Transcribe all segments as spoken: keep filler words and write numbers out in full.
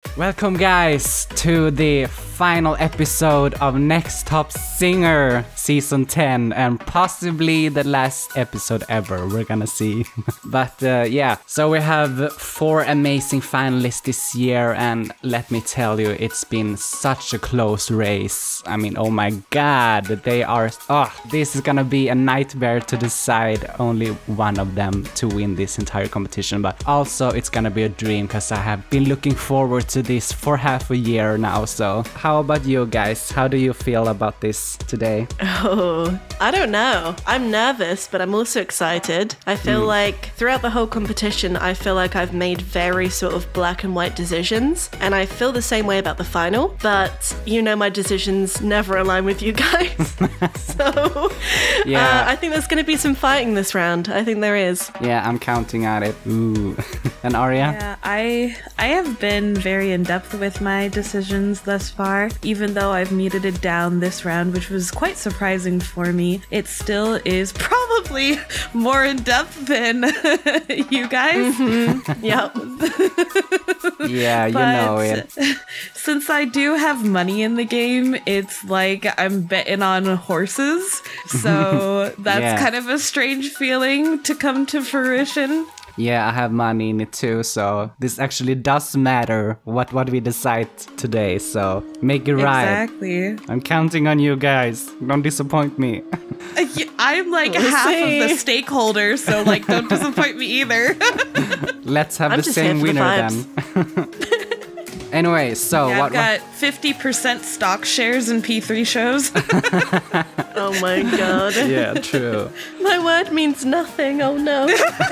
Welcome guys to the final episode of Next Top Singer Season ten and possibly the last episode ever, we're gonna see. But uh, yeah, so we have four amazing finalists this year and let me tell you, it's been such a close race. I mean, oh my god, they are... Oh, this is gonna be a nightmare to decide only one of them to win this entire competition, but also it's gonna be a dream because I have been looking forward to this for half a year now. So how about you guys? How do you feel about this today? Oh, I don't know. I'm nervous, but I'm also excited. I feel mm. like throughout the whole competition, I feel like I've made very sort of black and white decisions, and I feel the same way about the final, but you know my decisions never align with you guys. So yeah. uh, I think there's going to be some fighting this round. I think there is. Yeah, I'm counting on it. Ooh. And Aria? Yeah, I I have been very in-depth with my decisions thus far. Even though I've muted it down this round, which was quite surprising for me, it still is probably more in-depth than you guys. Mm-hmm. Yep. Yeah, you know it. Since I do have money in the game, it's like I'm betting on horses. So that's yeah. kind of a strange feeling to come to fruition. Yeah, I have money in it too, so this actually does matter what, what we decide today, so make it right. Exactly. I'm counting on you guys. Don't disappoint me. I'm like we'll half see. of the stakeholders, so like don't disappoint me either. Let's have I'm the same winner the then. Anyway, so yeah, what? I've got fifty percent stock shares in P three shows. Oh my god. Yeah, true. My word means nothing. Oh no.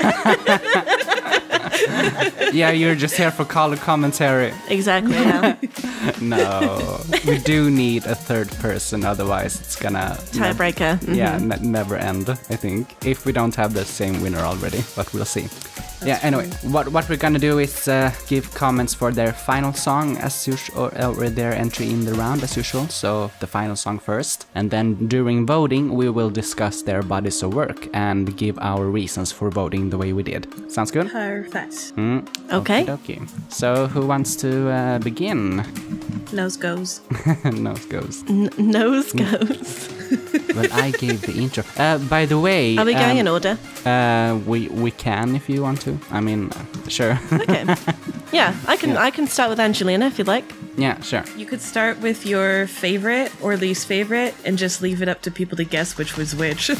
Yeah, you're just here for color commentary. Exactly. Yeah. No, we do need a third person, otherwise it's gonna tiebreaker. Mm-hmm. Yeah, ne- never end. I think if we don't have the same winner already, but we'll see. That's yeah. Anyway, true. what what we're gonna do is uh, give comments for their final song as usual, or, or their entry in the round as usual. So the final song first, and then during voting we will discuss their bodies of work and give our reasons for voting the way we did. Sounds good? Perfect. Mm. Okay. Okay. So who wants to uh, begin? Nose goes. Nose goes. N- nose goes. Well, I gave the intro. Uh, by the way, are we going um, in order? Uh, we we can if you want to. I mean, uh, sure. Okay. Yeah, I can. Yeah. I can start with Angelina if you'd like. Yeah, sure. You could start with your favorite or least favorite, and just leave it up to people to guess which was which.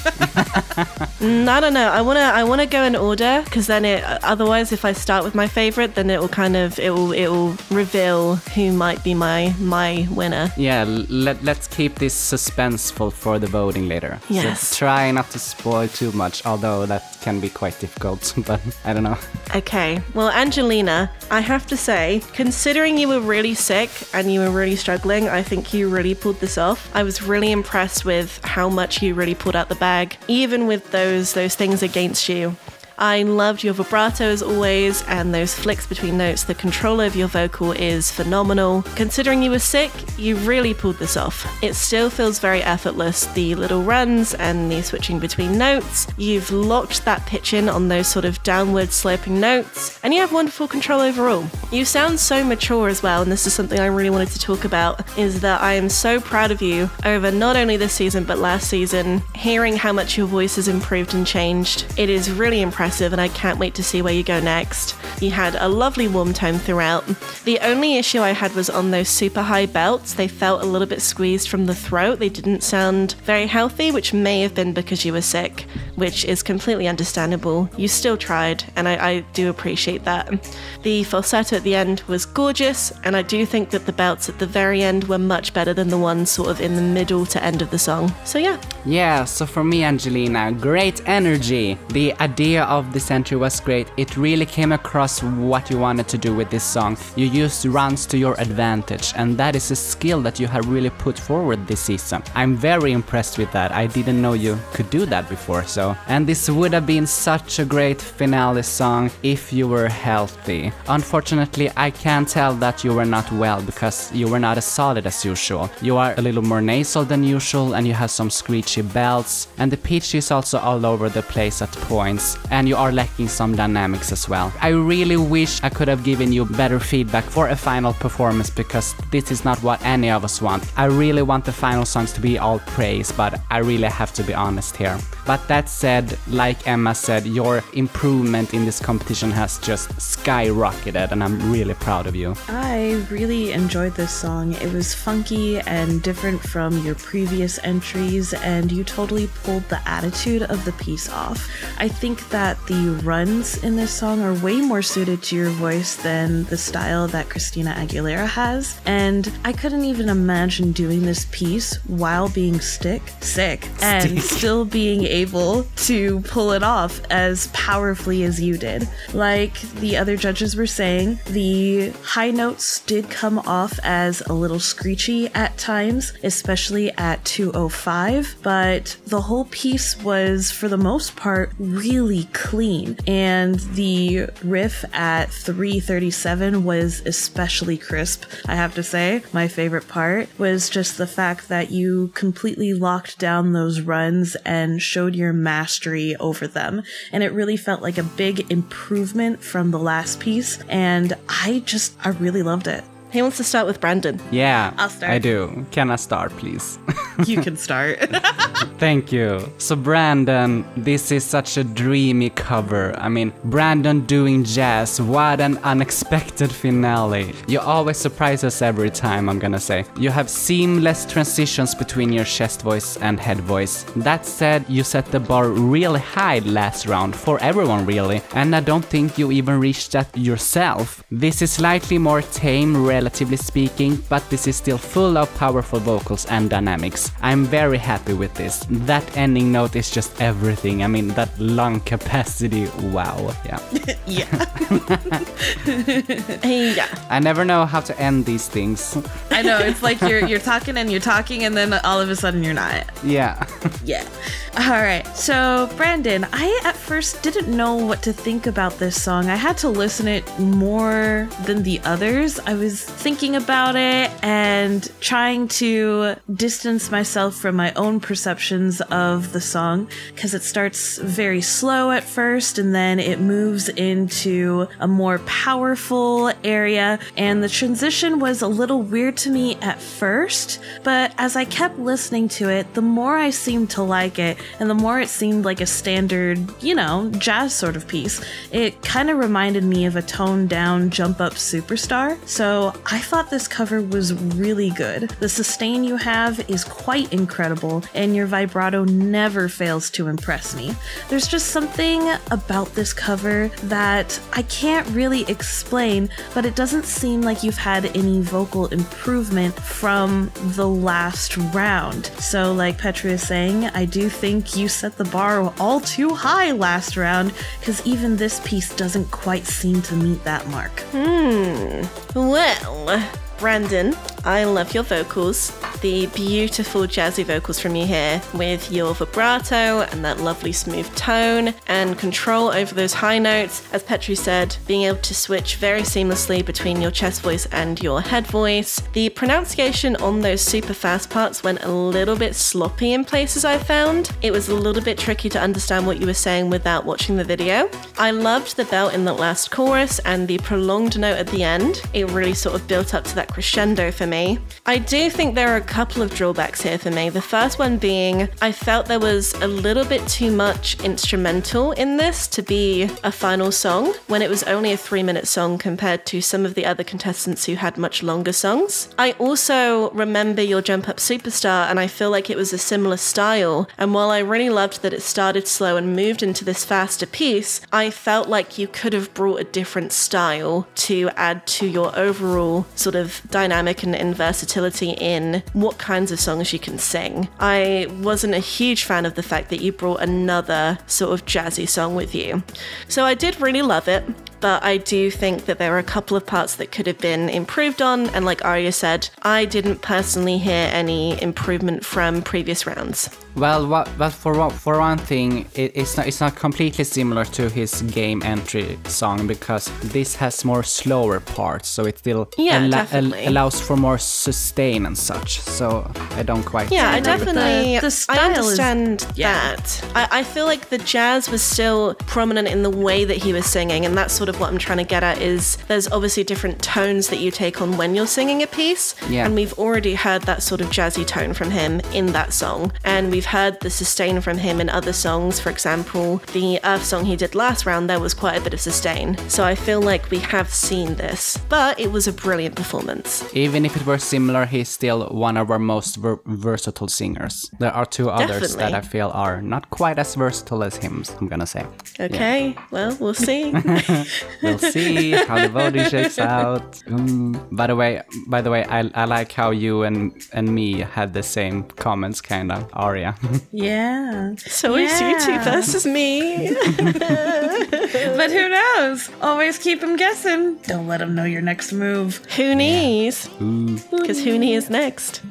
mm, I don't know. I wanna. I wanna go in order because then it. Otherwise, if I start with my favorite, then it will kind of. It will. It will reveal who might be my my winner. Yeah. Let Let's keep this suspenseful for the voting later. Yes. So try not to spoil too much, although that can be quite difficult. But I don't know. Okay. Well, Angelina, I have to say, considering you were really sick and you were really struggling, I think you really pulled this off. I was really impressed with how much you really pulled out the bag, even with those those things against you. I loved your vibrato as always, and those flicks between notes. The control of your vocal is phenomenal. Considering you were sick, you really pulled this off. It still feels very effortless. The little runs and the switching between notes. You've locked that pitch in on those sort of downward sloping notes, and you have wonderful control overall. You sound so mature as well, and this is something I really wanted to talk about, is that I am so proud of you over not only this season but last season, hearing how much your voice has improved and changed. It is really impressive, and I can't wait to see where you go next. You had a lovely warm tone throughout. The only issue I had was on those super high belts. They felt a little bit squeezed from the throat. They didn't sound very healthy, which may have been because you were sick, which is completely understandable. You still tried, and I, I do appreciate that. The falsetto at the end was gorgeous, and I do think that the belts at the very end were much better than the ones sort of in the middle to end of the song. So yeah. Yeah, so for me, Angelina, great energy. The idea of this entry was great. It really came across what you wanted to do with this song. You used runs to your advantage, and that is a skill that you have really put forward this season. I'm very impressed with that. I didn't know you could do that before, so. And this would have been such a great finale song if you were healthy. Unfortunately, I can tell that you were not well because you were not as solid as usual. You are a little more nasal than usual, and you have some screechy belts, and the pitch is also all over the place at points. And and you are lacking some dynamics as well. I really wish I could have given you better feedback for a final performance, because this is not what any of us want. I really want the final songs to be all praise, but I really have to be honest here. But that said, like Emma said, your improvement in this competition has just skyrocketed, and I'm really proud of you. I really enjoyed this song. It was funky and different from your previous entries, and you totally pulled the attitude of the piece off. I think that the runs in this song are way more suited to your voice than the style that Christina Aguilera has, and I couldn't even imagine doing this piece while being sick, sick, and still being able to pull it off as powerfully as you did. Like the other judges were saying, the high notes did come off as a little screechy at times, especially at two oh five, but the whole piece was, for the most part, really clean, and the riff at three thirty-seven was especially crisp. I have to say, my favorite part was just the fact that you completely locked down those runs and showed your mastery over them, and it really felt like a big improvement from the last piece, and I just, I really loved it. He wants to start with Brandon. Yeah, I'll start. I do. Can I start, please? You can start. Thank you. So Brandon, this is such a dreamy cover. I mean, Brandon doing jazz, what an unexpected finale. You always surprise us every time, I'm gonna say. You have seamless transitions between your chest voice and head voice. That said, you set the bar really high last round, for everyone really, and I don't think you even reached that yourself. This is slightly more tame, relatively speaking, but this is still full of powerful vocals and dynamics. I'm very happy with this. That ending note is just everything. I mean, that lung capacity, wow. Yeah. Yeah. Yeah. I never know how to end these things. I know, it's like you're you're talking and you're talking and then all of a sudden you're not. Yeah. Yeah. All right. So, Brandon, I at first didn't know what to think about this song. I had to listen it more than the others. I was thinking about it and trying to distance myself from my own perceptions of the song, because it starts very slow at first and then it moves into a more powerful area, and the transition was a little weird to me at first, but as I kept listening to it, the more I seemed to like it and the more it seemed like a standard, you know, jazz sort of piece. It kind of reminded me of a toned down Jump Up Superstar, so I thought this cover was really good. The sustain you have is quite incredible, and your vibrato never fails to impress me. There's just something about this cover that I can't really explain, but it doesn't seem like you've had any vocal improvement from the last round. So like Petra is saying, I do think you set the bar all too high last round, because even this piece doesn't quite seem to meet that mark. Hmm. Well, Brandon, I love your vocals. The beautiful jazzy vocals from you here, with your vibrato and that lovely smooth tone and control over those high notes. As Petru said, being able to switch very seamlessly between your chest voice and your head voice. The pronunciation on those super fast parts went a little bit sloppy in places, I found. It was a little bit tricky to understand what you were saying without watching the video. I loved the belt in the last chorus and the prolonged note at the end. It really sort of built up to that crescendo for me. I do think there are a couple of drawbacks here for me. The first one being, I felt there was a little bit too much instrumental in this to be a final song, when it was only a three minute song compared to some of the other contestants who had much longer songs. I also remember your Jump Up Superstar, and I feel like it was a similar style, and while I really loved that it started slow and moved into this faster piece, I felt like you could have brought a different style to add to your overall sort of dynamic and, and versatility in what kinds of songs you can sing. I wasn't a huge fan of the fact that you brought another sort of jazzy song with you. So I did really love it, but I do think that there are a couple of parts that could have been improved on, and like Aria said, I didn't personally hear any improvement from previous rounds. Well, what, but for one- for one thing, it, it's not it's not completely similar to his game entry song because this has more slower parts, so it still Yeah, al- definitely. allows for more sustain and such. So I don't quite. Yeah, I agree with that. definitely The- the I style is- understand yeah. that. I, I feel like the jazz was still prominent in the way that he was singing, and that's sort of what I'm trying to get at is there's obviously different tones that you take on when you're singing a piece. Yeah. And we've already heard that sort of jazzy tone from him in that song. And we've heard the sustain from him in other songs. For example, the Earth song he did last round, there was quite a bit of sustain. So I feel like we have seen this. But it was a brilliant performance. Even if it were similar, he's still one of our most ver- versatile singers. There are two others Definitely. that I feel are not quite as versatile as him, I'm gonna say. Okay, well, we'll see. We'll see how the voting shakes out. Mm. By the way, by the way, I, I like how you and, and me had the same comments, kind of, Aria. Yeah. So it's you two Yeah. versus me. But who knows? Always keep him guessing. Don't let him know your next move. Hoonies. Because Hoonie is next.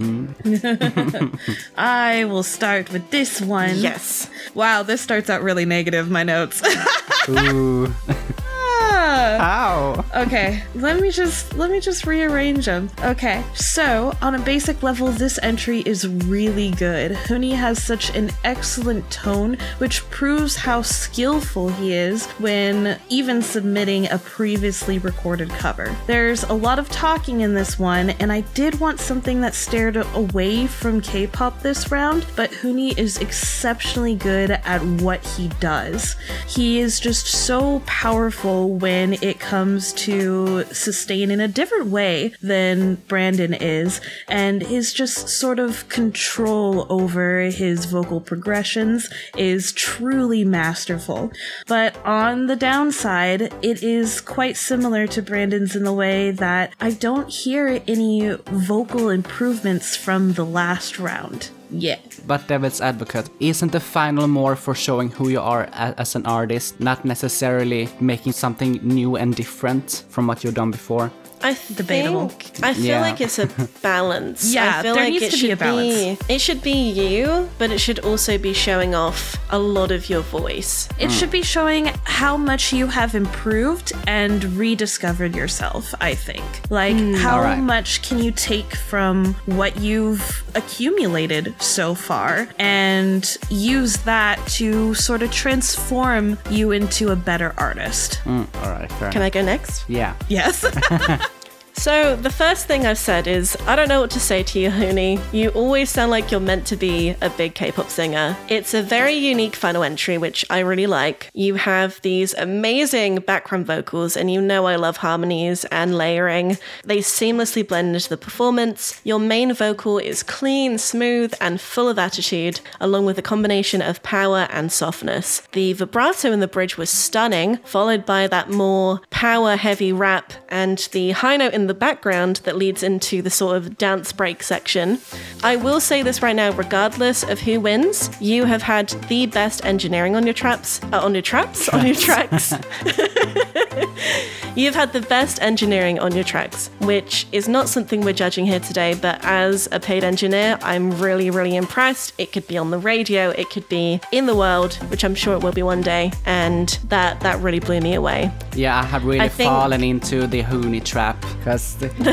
I will start with this one. Yes. Wow, this starts out really negative, my notes. Ooh. Ah. How? Okay, let me just let me just rearrange them. Okay, so on a basic level, this entry is really good. Huni has such an excellent tone, which proves how skillful he is when even submitting a previously recorded cover. There's a lot of talking in this one, and I did want something that stared away from K-pop this round, but Huni is exceptionally good at what he does. He is just so powerful when it comes to sustain in a different way than Brandon is, and his just sort of control over his vocal progressions is truly masterful. But on the downside, it is quite similar to Brandon's in the way that I don't hear any vocal improvements from the last round. Yeah. But Devil's Advocate, isn't the final more for showing who you are a- as an artist, not necessarily making something new and different from what you've done before? I Debatable. think I feel Yeah. like it's a balance. Yeah, I feel there like needs it to be should a balance. It should be you, but it should also be showing off a lot of your voice. It should be showing how much you have improved and rediscovered yourself, I think. Like, how Alright. much can you take from what you've accumulated so far and use that to sort of transform you into a better artist? Mm, all right, fair Can enough. I go next? Yeah. Yes. So the first thing I've said is, I don't know what to say to you, Hooni. You always sound like you're meant to be a big K-pop singer. It's a very unique final entry, which I really like. You have these amazing background vocals, and you know I love harmonies and layering. They seamlessly blend into the performance. Your main vocal is clean, smooth, and full of attitude, along with a combination of power and softness. The vibrato in the bridge was stunning, followed by that more power-heavy rap, and the high note in the background that leads into the sort of dance break section. I will say this right now, regardless of who wins, you have had the best engineering on your traps, uh, on your traps, on your tracks. You've had the best engineering on your tracks, which is not something we're judging here today, but as a paid engineer, I'm really, really impressed. It could be on the radio, it could be in the world, which I'm sure it will be one day, and that that really blew me away. Yeah, I have really I think- fallen into the Hoonie trap because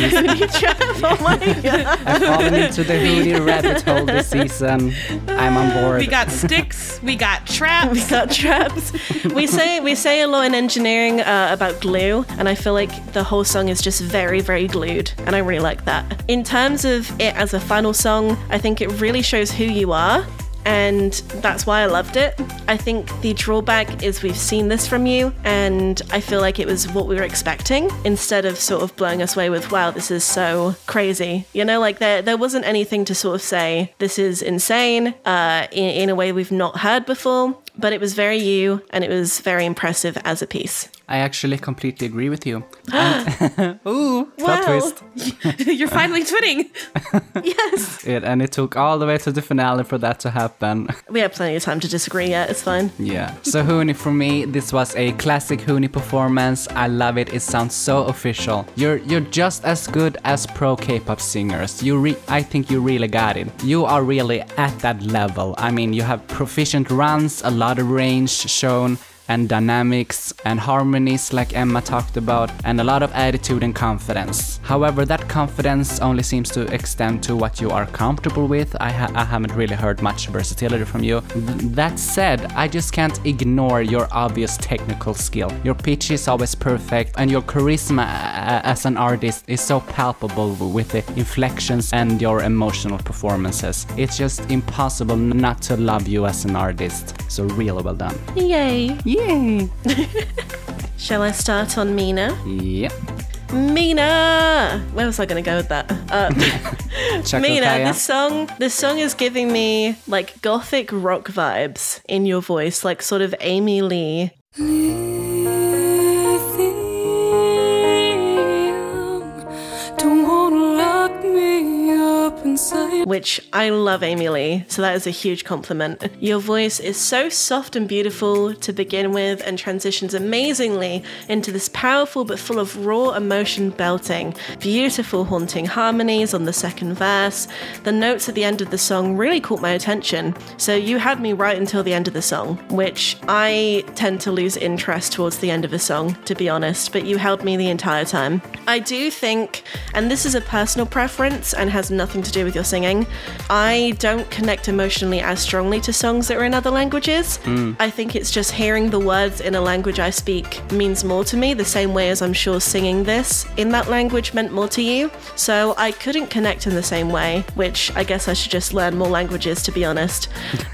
Oh my god. I've fallen into the Hoonie rabbit hole this season. I'm on board. We got sticks, we got traps. Got traps. We say we say a lot in engineering uh, about glue, and I feel like the whole song is just very, very glued, and I really like that. In terms of it as a final song, I think it really shows who you are, and that's why I loved it. I think the drawback is we've seen this from you, and I feel like it was what we were expecting, instead of sort of blowing us away with, wow, this is so crazy. You know, like there there wasn't anything to sort of say, this is insane, uh, in, in a way we've not heard before, but it was very you, and it was very impressive as a piece. I actually completely agree with you. And, ooh, plot Wow. twist. You're finally twinning. Yes. It, and it took all the way to the finale for that to happen. We have plenty of time to disagree yet. It's fine. Yeah. So Huni, for me, this was a classic Huni performance. I love it. It sounds so official. You're you're just as good as pro K-pop singers. You re- I think you really got it. You are really at that level. I mean, you have proficient runs, a lot of range shown, and dynamics and harmonies like Emma talked about, and a lot of attitude and confidence. However, that confidence only seems to extend to what you are comfortable with. I, ha- I haven't really heard much versatility from you. Th- that said, I just can't ignore your obvious technical skill. Your pitch is always perfect, and your charisma uh, as an artist is so palpable with the inflections and your emotional performances. It's just impossible not to love you as an artist. So really well done. Yay. Yay! Shall I start on Mina? Yep. Mina! Where was I going to go with that? Uh, Mina, Kaya. this song, this song is giving me like gothic rock vibes in your voice, like sort of Amy Lee. Which I love Amy Lee, so that is a huge compliment. Your voice is so soft and beautiful to begin with and transitions amazingly into this powerful but full of raw emotion belting. Beautiful haunting harmonies on the second verse. The notes at the end of the song really caught my attention, so you had me right until the end of the song, which I tend to lose interest towards the end of a song, to be honest, but you held me the entire time. I do think, and this is a personal preference and has nothing to do with your singing, I don't connect emotionally as strongly to songs that are in other languages. Mm. I think it's just hearing the words in a language I speak means more to me, the same way as I'm sure singing this in that language meant more to you. So I couldn't connect in the same way, which I guess I should just learn more languages, to be honest.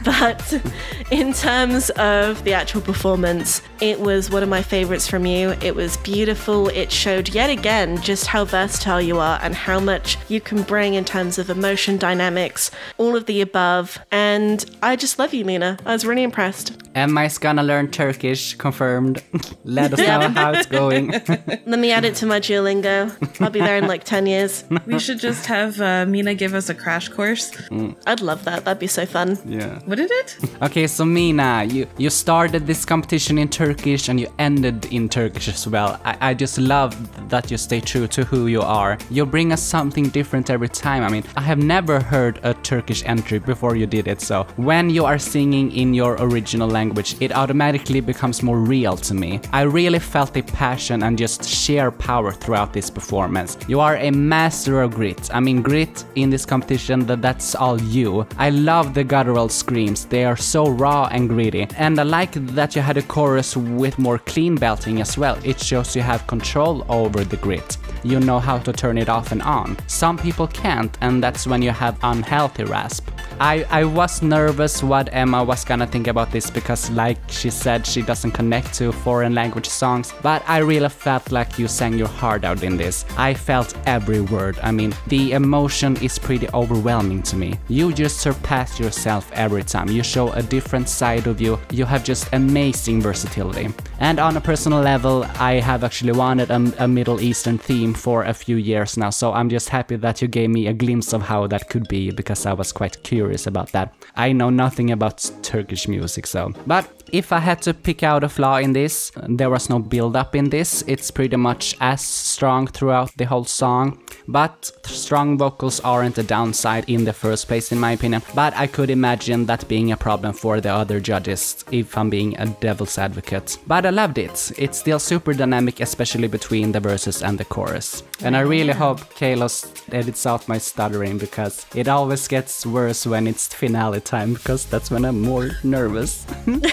But in terms of the actual performance, it was one of my favorites from you. It was beautiful. It showed yet again just how versatile you are and how much you can bring in terms of emotion, dynamics, all of the above. And I just love you, Mina. I was really impressed. Emma is gonna learn Turkish, confirmed. Let us know how it's going. Let me add it to my Duolingo. I'll be there in like ten years. We should just have uh, Mina give us a crash course. Mm. I'd love that. That'd be so fun. Yeah. Wouldn't it? Okay, so Mina, you, you started this competition in Turkish and you ended in Turkish as well. I, I just love that you stay true to who you are. You bring us something different every time. I mean, I have never heard a Turkish entry before you did it, so when you are singing in your original language, it automatically becomes more real to me. I really felt the passion and just sheer power throughout this performance. You are a master of grit. I mean, grit in this competition, that that's all you. I love the guttural screams. They are so raw and gritty. And I like that you had a chorus with more clean belting as well. It shows you have control over the grit. You know how to turn it off and on. Some people can't, and that's when you have unhealthy rasp. I, I was nervous what Emma was gonna think about this because, like she said, she doesn't connect to foreign language songs, but I really felt like you sang your heart out in this. I felt every word. I mean, the emotion is pretty overwhelming to me. You just surpass yourself every time. You show a different side of you. You have just amazing versatility. And on a personal level, I have actually wanted a, a Middle Eastern theme for a few years now, so I'm just happy that you gave me a glimpse of how that could be, because I was quite curious about that. I know nothing about Turkish music, so. But if I had to pick out a flaw in this, there was no build-up in this. It's pretty much as strong throughout the whole song, but strong vocals aren't a downside in the first place, in my opinion. But I could imagine that being a problem for the other judges, if I'm being a devil's advocate. But I loved it. It's still super dynamic, especially between the verses and the chorus. And I really hope Kalos edits out my stuttering, because it always gets worse when it's finale time, because that's when I'm more nervous.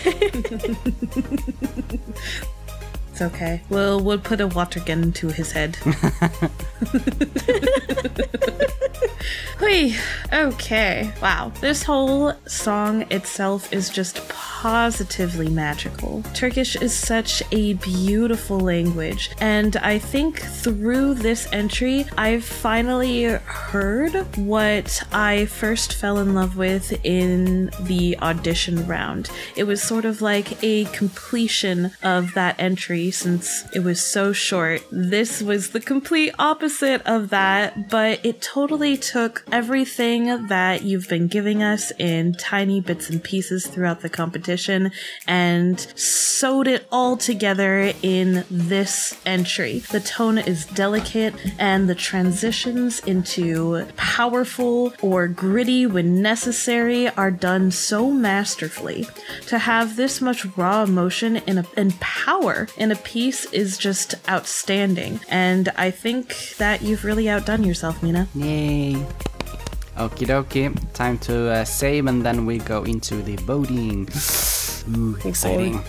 It's okay. We'll we'll put a water gun to his head. Hui. Okay. Wow. This whole song itself is just positively magical. Turkish is such a beautiful language, and I think through this entry, I've finally heard what I first fell in love with in the audition round. It was sort of like a completion of that entry since it was so short. This was the complete opposite of that, but it totally took everything that you've been giving us in tiny bits and pieces throughout the competition and sewed it all together in this entry. The tone is delicate and the transitions into powerful or gritty when necessary are done so masterfully. To have this much raw emotion in a, and power in a piece is just outstanding, and I think that you've really outdone yourself, Mina. Yay. Okie dokie, time to uh, save and then we go into the voting. Ooh, exciting.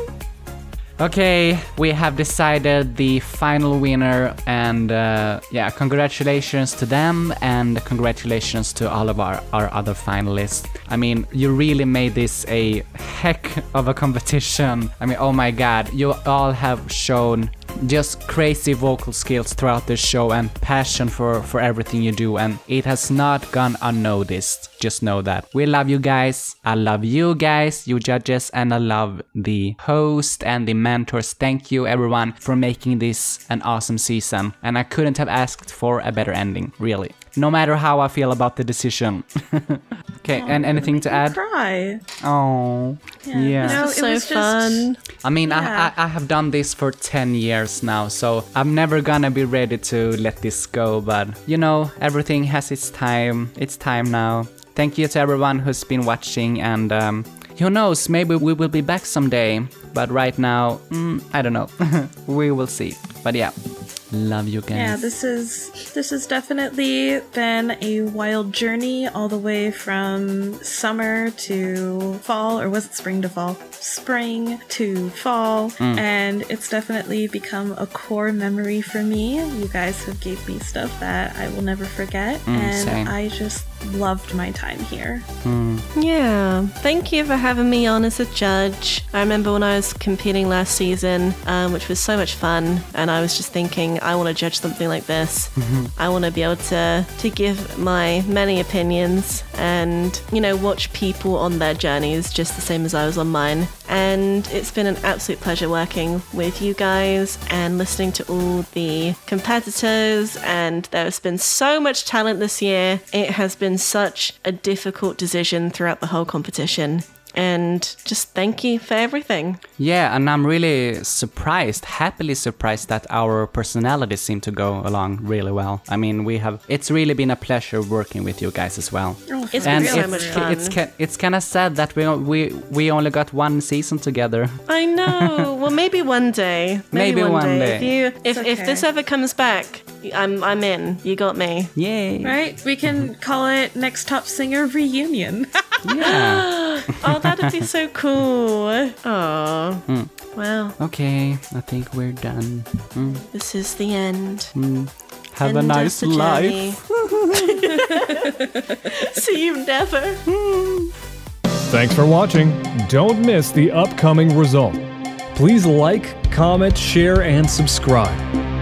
Okay, we have decided the final winner, and uh, yeah, congratulations to them and congratulations to all of our, our other finalists. I mean, you really made this a heck of a competition. I mean, oh my god, you all have shown just crazy vocal skills throughout this show and passion for, for everything you do, and it has not gone unnoticed. Just know that. We love you guys. I love you guys, you judges, and I love the host and the mentors. Thank you everyone for making this an awesome season, and I couldn't have asked for a better ending, really. No matter how I feel about the decision. Okay, oh, and anything to add? Cry. Oh, yeah. yeah. You know, it so was fun. Just, I mean, yeah. I, I I have done this for ten years now, so I'm never gonna be ready to let this go. But you know, everything has its time. It's time now. Thank you to everyone who's been watching, and um, who knows, maybe we will be back someday. But right now, mm, I don't know. We will see. But yeah. Love you guys. Yeah, this is this has definitely been a wild journey all the way from summer to fall, or was it spring to fall? Spring to fall, mm. and it's definitely become a core memory for me. You guys have gave me stuff that I will never forget, mm, and same. I just loved my time here. Mm. Yeah, thank you for having me on as a judge. I remember when I was competing last season, um, which was so much fun, and I was just thinking, I want to judge something like this. Mm-hmm. I want to be able to to give my many opinions and, you know, watch people on their journeys just the same as I was on mine. And it's been an absolute pleasure working with you guys and listening to all the competitors, and there's been so much talent this year. It has been such a difficult decision throughout the whole competition. And just thank you for everything. Yeah, and I'm really surprised, happily surprised that our personalities seem to go along really well. I mean, we have, it's really been a pleasure working with you guys as well. Oh, it's and been so it's, much fun. It's, it's, it's kind of sad that we, we, we only got one season together. I know. Well, maybe one day. Maybe, maybe one, one day. day. If, you, if, okay. if this ever comes back, I'm, I'm in. You got me. Yay. Right? We can call it Next Top Singer Reunion. Yeah. Oh, that'd be so cool. Oh. Mm. Well. Okay, I think we're done. Mm. This is the end. Mm. Have end a nice life. See you never. Thanks for watching. Don't miss the upcoming result. Please like, comment, share, and subscribe.